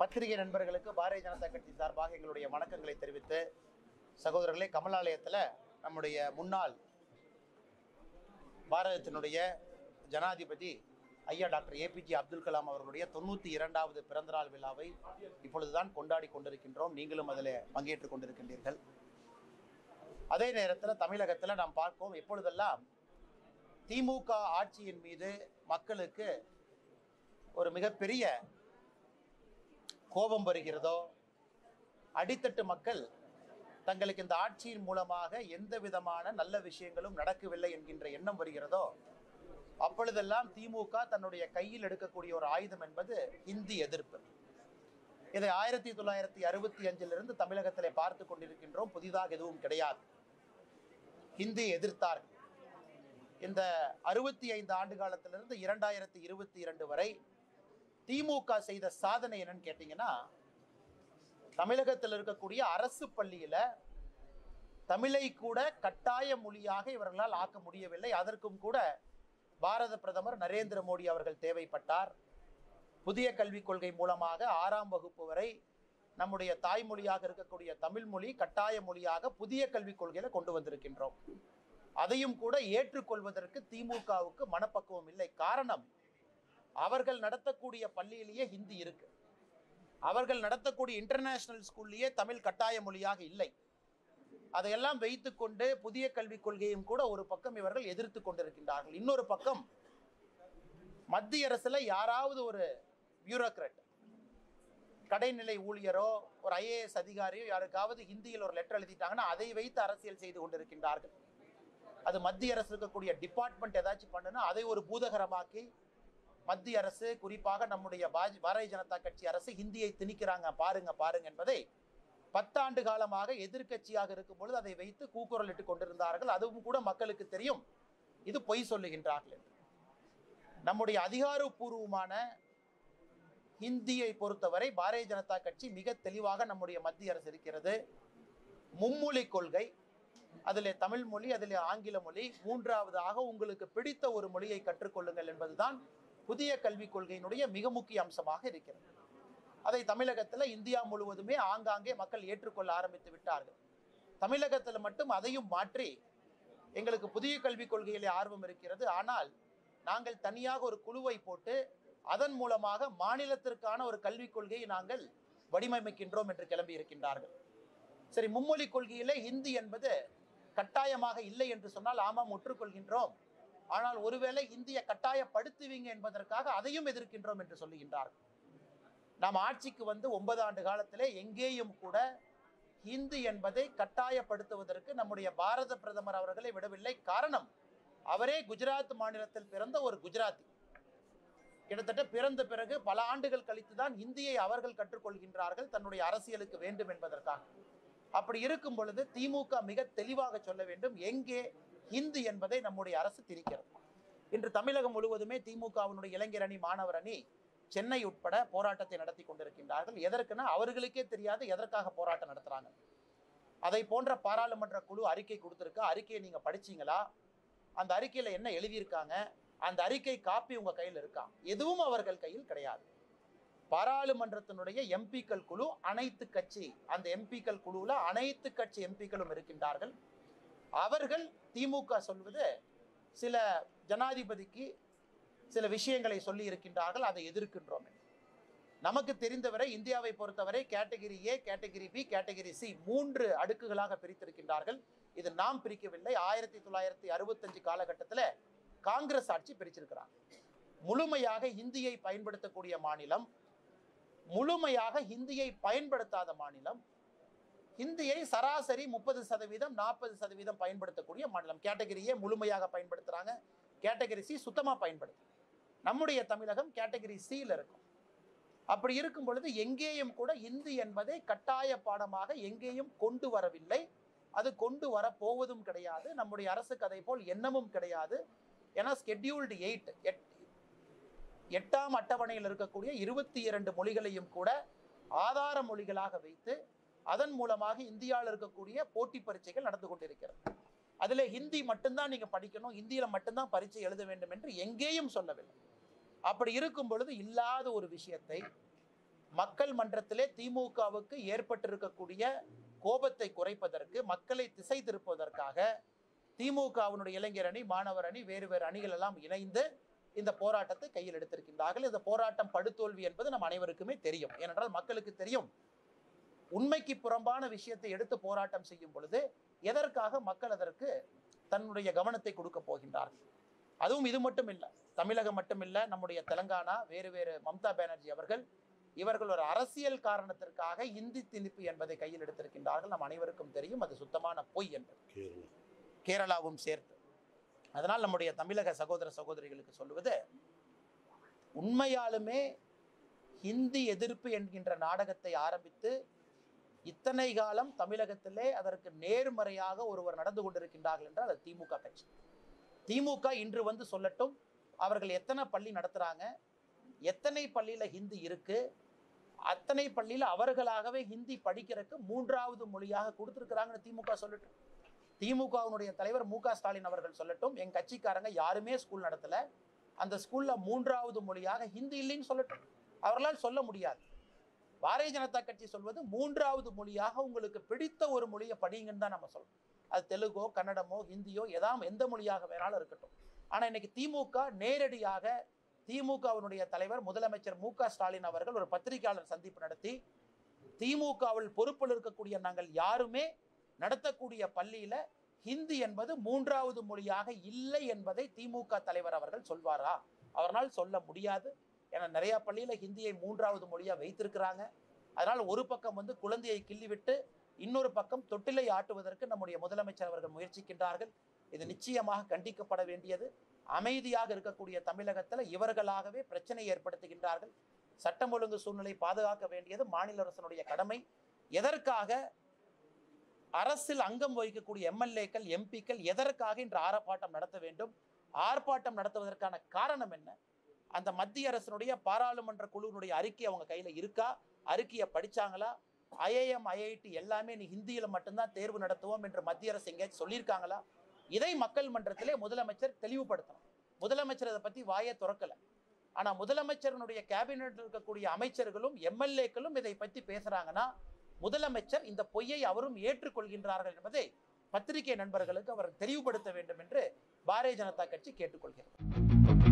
பத்திரிகை நண்பர்களுக்கு பாரதிய ஜனதா கட்சி சார்பாக எங்களுடைய வணக்கங்களை தெரிவித்து, சகோதரர்களே, கமலாலயத்தில் நம்முடைய முன்னாள் பாரதத்தினுடைய ஜனாதிபதி ஐயா டாக்டர் ஏபிஜே அப்துல் கலாம் அவர்களுடைய 92வது பிறந்தநாள் விழாவை இப்பொழுதுதான் கொண்டாடி கொண்டிருக்கின்றோம். நீங்களும் அதில் பங்கேற்றுக் கொண்டிருக்கின்றீர்கள். அதே நேரத்தில் தமிழகத்தில் நாம் பார்ப்போம், எப்பொழுதெல்லாம் திமுக ஆட்சியின் மீது மக்களுக்கு ஒரு மிகப்பெரிய கோபம் வருகிறதோ, அடித்தட்டு மக்கள் தங்களுக்கு இந்த ஆட்சியின் மூலமாக எந்த விதமான நல்ல விஷயங்களும் நடக்கவில்லை என்கின்ற எண்ணம் வருகிறதோ, அப்பொழுதெல்லாம் திமுக தன்னுடைய கையில் எடுக்கக்கூடிய ஒரு ஆயுதம் என்பது ஹிந்தி எதிர்ப்பு. இதை 1965 தமிழகத்திலே பார்த்து கொண்டிருக்கின்றோம். புதிதாக எதுவும் கிடையாது. ஹிந்தி எதிர்த்தார்கள். இந்த 65 ஆண்டு காலத்திலிருந்து 2022 வரை திமுக செய்த சாதனை என்னன்னு கேட்டீங்கன்னா, தமிழகத்தில் இருக்கக்கூடிய அரசு பள்ளியில தமிழை கூட கட்டாய மொழியாக இவர்களால் ஆக்க முடியவில்லை. அதற்கும் கூட பாரத பிரதமர் நரேந்திர மோடி அவர்கள் தேவைப்பட்டார். புதிய கல்விக் கொள்கை மூலமாக 6ஆம் வகுப்பு வரை நம்முடைய தாய்மொழியாக இருக்கக்கூடிய தமிழ் மொழி கட்டாய மொழியாக புதிய கல்விக் கொள்கையில கொண்டு வந்திருக்கின்றோம். அதையும் கூட ஏற்றுக்கொள்வதற்கு திமுகவுக்கு மனப்பக்குவம் இல்லை. காரணம், அவர்கள் நடத்தக்கூடிய பள்ளியிலேயே ஹிந்தி இருக்கு. அவர்கள் நடத்தக்கூடிய இன்டர்நேஷனல் ஸ்கூல்லேயே தமிழ் கட்டாய மொழியாக இல்லை. அதையெல்லாம் வைத்துக்கொண்டு புதிய கல்விக் கொள்கையும் கூட ஒரு பக்கம் இவர்கள் எதிர்த்து கொண்டிருக்கின்றார்கள். இன்னொரு பக்கம் மத்திய அரசுல யாராவது ஒரு பியூரோக்ராட், கடைநிலை ஊழியரோ ஒரு IAS அதிகாரியோ யாருக்காவது ஹிந்தியில் ஒரு லெட்டர் எழுதிட்டாங்கன்னா அதை வைத்து அரசியல் செய்து கொண்டிருக்கின்றார்கள். அது மத்திய அரசு இருக்கக்கூடிய டிபார்ட்மெண்ட் ஏதாச்சும் பண்ணுனா அதை ஒரு பூதகரமாக்கி மத்திய அரசு, குறிப்பாக நம்முடைய பாரதிய ஜனதா கட்சி அரசு ஹிந்தியை திணிக்கிறாங்க, பாருங்க பாருங்க என்பதை 10 ஆண்டு காலமாக எதிர்கட்சியாக இருக்கும் பொழுது அதை வைத்து கூக்குரல் இட்டுக் கொண்டிருந்தார்கள். அதுவும் கூட மக்களுக்கு தெரியும் இது பொய் சொல்லுகின்றார்கள் என்று. நம்முடைய அதிகாரப்பூர்வமான ஹிந்தியை பொறுத்தவரை பாரதிய ஜனதா கட்சி மிக தெளிவாக நம்முடைய மத்திய அரசு இருக்கிறது. மும்மொழி கொள்கை, அதிலே தமிழ் மொழி, அதிலே ஆங்கில மொழி, மூன்றாவதாக உங்களுக்கு பிடித்த ஒரு மொழியை கற்றுக்கொள்ளுங்கள் என்பதுதான் புதிய கல்விக் கொள்கையினுடைய மிக முக்கிய அம்சமாக இருக்கிறது. அதை தமிழகத்தில் இந்தியா முழுவதுமே ஆங்காங்கே மக்கள் ஏற்றுக்கொள்ள ஆரம்பித்து விட்டார்கள். தமிழகத்தில் மட்டும் அதையும் மாற்றி எங்களுக்கு புதிய கல்விக் கொள்கையிலே ஆர்வம் இருக்கிறது, ஆனால் நாங்கள் தனியாக ஒரு குழுவை போட்டு அதன் மூலமாக மாநிலத்திற்கான ஒரு கல்விக் கொள்கையை நாங்கள் வடிவமைக்கின்றோம் என்று கிளம்பி இருக்கின்றார்கள். சரி, மும்மொழி கொள்கையிலே ஹிந்தி என்பது கட்டாயமாக இல்லை என்று சொன்னால் ஆமாம் ஒற்றுக்கொள்கின்றோம். ஆனால் ஒருவேளை இந்தியை கட்டாயப்படுத்துவீங்க என்பதற்காக அதையும் எதிர்க்கின்றோம் என்று சொல்லுகின்றார்கள். நாம் ஆட்சிக்கு வந்து 9 ஆண்டு காலத்திலே எங்கேயும் கூட ஹிந்தி என்பதை கட்டாயப்படுத்துவதற்கு நம்முடைய பாரத பிரதமர் அவர்களை விடவில்லை. காரணம், அவரே குஜராத் மாநிலத்தில் பிறந்த ஒரு குஜராத்தி. கிட்டத்தட்ட பிறந்த பிறகு பல ஆண்டுகள் கழித்துதான் ஹிந்தியை அவர்கள் கற்றுக்கொள்கின்றார்கள் தன்னுடைய அரசியலுக்கு வேண்டும் என்பதற்காக. அப்படி இருக்கும் பொழுது திமுக மிக தெளிவாக சொல்ல வேண்டும், எங்கே ஹிந்தி என்பதை நம்முடைய அரசு திணிக்கிறது. இன்று தமிழகம் முழுவதுமே திமுகவினுடைய இளைஞர் அணி, மாணவர் அணி சென்னை உட்பட போராட்டத்தை நடத்தி கொண்டிருக்கின்றார்கள். எதற்குன்னா அவர்களுக்கே தெரியாது எதற்காக போராட்டம் நடத்துறாங்க. அதை போன்ற பாராளுமன்ற குழு அறிக்கை கொடுத்திருக்கா, அறிக்கையை நீங்க படிச்சீங்களா, அந்த அறிக்கையில என்ன எழுதியிருக்காங்க, அந்த அறிக்கை காப்பி உங்க கையில் இருக்கா? எதுவும் அவர்கள் கையில் கிடையாது. பாராளுமன்றத்தினுடைய எம்பிக்கள் குழு அனைத்து கட்சி, அந்த எம்பிக்கள் குழுவில் அனைத்து கட்சி எம்பிக்களும் இருக்கின்றார்கள். அவர்கள் திமுக சொல்வது சில ஜனாதிபதிக்கு சில விஷயங்களை சொல்லி இருக்கின்றார்கள், அதை எதிர்க்கின்றோம். நமக்கு தெரிந்தவரை இந்தியாவை பொறுத்தவரை category A, category B, category C 3 அடுக்குகளாக பிரித்திருக்கின்றார்கள். இது நாம் பிரிக்கவில்லை. 1965 காலகட்டத்தில் காங்கிரஸ் ஆட்சி பிரிச்சிருக்கிறாங்க. முழுமையாக ஹிந்தியை பயன்படுத்தக்கூடிய மாநிலம், முழுமையாக ஹிந்தியை பயன்படுத்தாத மாநிலம், ஹிந்தியை சராசரி 30%, 40% பயன்படுத்தக்கூடிய மாநிலம். கேட்டகிரி A முழுமையாக பயன்படுத்துறாங்க, கேட்டகிரி C சுத்தமா பயன்படுத்து. நம்முடைய தமிழகம் கேட்டகிரி Cயில் இருக்கும். அப்படி இருக்கும் பொழுது எங்கேயும் கூட ஹிந்தி என்பதை கட்டாய பாடமாக எங்கேயும் கொண்டு வரவில்லை. அது கொண்டு வர போவதும் கிடையாது. நம்முடைய அரசுக்கு அதை போல் எண்ணமும் கிடையாது. ஏன்னா ஸ்கெட்யூல்டு 8ஆம் அட்டவணையில் இருக்கக்கூடிய 22 மொழிகளையும் கூட ஆதார மொழிகளாக வைத்து அதன் மூலமாக இந்தியாவில் இருக்கக்கூடிய போட்டி பரீட்சைகள் நடந்து கொண்டிருக்கிறது. அதில் ஹிந்தி மட்டும்தான் நீங்க படிக்கணும், ஹிந்தியில் மட்டும்தான் பரீட்சை எழுத வேண்டும் என்று எங்கேயும் சொல்லவில்லை. அப்படி இருக்கும் பொழுது இல்லாத ஒரு விஷயத்தை மக்கள் மன்றத்திலே திமுகவுக்கு ஏற்பட்டிருக்கக்கூடிய கோபத்தை குறைப்பதற்கு, மக்களை திசை திருப்புவதற்காக திமுகவினுடைய இளைஞர் அணி, மாணவர் அணி, வேறு வேறு அணிகள் எல்லாம் இணைந்து இந்த போராட்டத்தை கையில் எடுத்திருக்கின்றார்கள். இந்த போராட்டம் படுதோல்வி என்பது நம் அனைவருக்குமே தெரியும். ஏனென்றால் மக்களுக்கு தெரியும், உண்மைக்கு புறம்பான விஷயத்தை எடுத்து போராட்டம் செய்யும் பொழுது எதற்காக மக்கள் அதற்கு தன்னுடைய கவனத்தை கொடுக்க போகின்றார்கள். அதுவும் இது மட்டும் இல்லை, தமிழகம் மட்டும் இல்லை, நம்முடைய தெலங்கானா, வேறு வேறு மம்தா பானர்ஜி அவர்கள், இவர்கள் ஒரு அரசியல் காரணத்திற்காக இந்தி திணிப்பு என்பதை கையில் எடுத்திருக்கின்றார்கள். நம் அனைவருக்கும் தெரியும் அது சுத்தமான பொய் என்பது, கேரளாவும் சேர்த்து. அதனால் நம்முடைய தமிழக சகோதர சகோதரிகளுக்கு சொல்லுவது, உண்மையாலுமே ஹிந்தி எதிர்ப்பு என்கின்ற நாடகத்தை ஆரம்பித்து இத்தனை காலம் தமிழகத்திலே அதற்கு நேர்மறையாக ஒருவர் நடந்து கொண்டிருக்கின்றார்கள் என்றால் அது திமுக கட்சி. திமுக இன்று வந்து சொல்லட்டும், அவர்கள் எத்தனை பள்ளி நடத்துறாங்க, எத்தனை பள்ளியில ஹிந்தி இருக்கு, அத்தனை பள்ளியில அவர்களாகவே ஹிந்தி படிக்கிறதுக்கு 3வது மொழியாக கொடுத்திருக்கிறாங்கன்னு திமுக சொல்லட்டும். திமுகவினுடைய தலைவர் மு.க. ஸ்டாலின் அவர்கள் சொல்லட்டும், எங்க கட்சிக்காரங்க யாருமே ஸ்கூல் நடத்தல, அந்த ஸ்கூல்ல 3வது மொழியாக ஹிந்தி இல்லைன்னு சொல்லட்டும். அவர்களால் சொல்ல முடியாது. பாரதிய ஜனதா கட்சி சொல்வது 3வது மொழியாக உங்களுக்கு பிடித்த ஒரு மொழியை படிங்கன்னு தான் நம்ம சொல்றோம். அது தெலுங்கோ, கன்னடமோ, ஹிந்தியோ, எந்த மொழியாக வேணாலும் இருக்கட்டும். ஆனா இன்னைக்கு திமுக நேரடியாக, திமுகவினுடைய தலைவர் முதலமைச்சர் மு.க. ஸ்டாலின் அவர்கள் ஒரு பத்திரிகையாளர் சந்திப்பு நடத்தி, திமுகவில் பொறுப்பில் இருக்கக்கூடிய நாங்கள் யாருமே நடத்தக்கூடிய பள்ளியில ஹிந்தி என்பது 3வது மொழியாக இல்லை என்பதை திமுக தலைவர் அவர்கள் சொல்வாரா? அவரால் சொல்ல முடியாது. ஏன்னா நிறைய பள்ளியில ஹிந்தியை 3வது மொழியா வைத்திருக்கிறாங்க. அதனால் ஒரு பக்கம் வந்து குழந்தையை கிள்ளிவிட்டு இன்னொரு பக்கம் தொட்டிலை ஆட்டுவதற்கு நம்முடைய முதலமைச்சர் அவர்கள் முயற்சிக்கின்றார்கள். இது நிச்சயமாக கண்டிக்கப்பட வேண்டியது. அமைதியாக இருக்கக்கூடிய தமிழகத்தில் இவர்களாகவே பிரச்சனை ஏற்படுத்துகின்றார்கள். சட்டம் ஒழுங்கு சூழ்நிலை பாதுகாக்க வேண்டியது மாநில அரசினுடைய கடமை. எதற்காக அரசில் அங்கம் வகிக்கக்கூடிய எம்எல்ஏக்கள், எம்பிக்கள் எதற்காக இன்று ஆர்ப்பாட்டம் நடத்த வேண்டும்? ஆர்ப்பாட்டம் நடத்துவதற்கான காரணம் என்ன? அந்த மத்திய அரசினுடைய பாராளுமன்ற குழுவினுடைய அறிக்கை அவங்க கையில் இருக்கா? அறிக்கையை படிச்சாங்களா? ஐஏஎம், ஐஐடி எல்லாமே நீ ஹிந்தியில மட்டும்தான் தேர்வு நடத்துவோம் என்று மத்திய அரசு எங்கேயாச்சும் சொல்லியிருக்காங்களா? இதை மக்கள் மன்றத்திலே முதலமைச்சர் தெளிவுபடுத்தணும். முதலமைச்சர் அதை பத்தி வாயை திறக்கல. ஆனா முதலமைச்சருடைய கேபினெட் இருக்கக்கூடிய அமைச்சர்களும் எம்எல்ஏக்களும் இதை பத்தி பேசுறாங்கன்னா முதலமைச்சர் இந்த பொய்யை அவரும் ஏற்றுக்கொள்கின்றார்கள் என்பதை பத்திரிகை நண்பர்களுக்கு அவர் தெளிவுபடுத்த வேண்டும் என்று பாரதிய ஜனதா கட்சி கேட்டுக்கொள்கிறது.